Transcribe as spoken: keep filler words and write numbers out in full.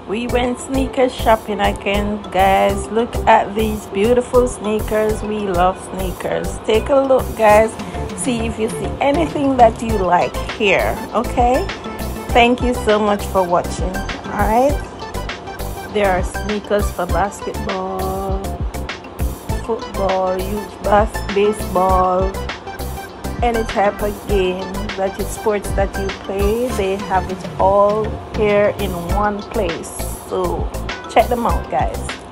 We went sneakers shopping again, guys. Look at these beautiful sneakers. We love sneakers. Take a look, guys. See if you see anything that you like here, okay? Thank you so much for watching. All right, there are sneakers for basketball, football, youth bas baseball, any type of game that is sports that you play. They have it all here in one place, so check them out, guys.